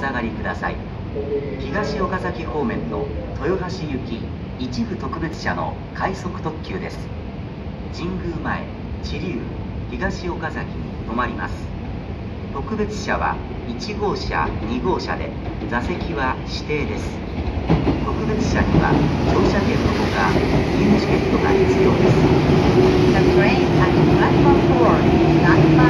お下がりください。東岡崎方面の豊橋行き一部特別車の快速特急です。神宮前、知立、東岡崎に停まります。特別車は1号車、2号車で座席は指定です。特別車には乗車券のほか入チケットが必要です。 The train at platform 4 is not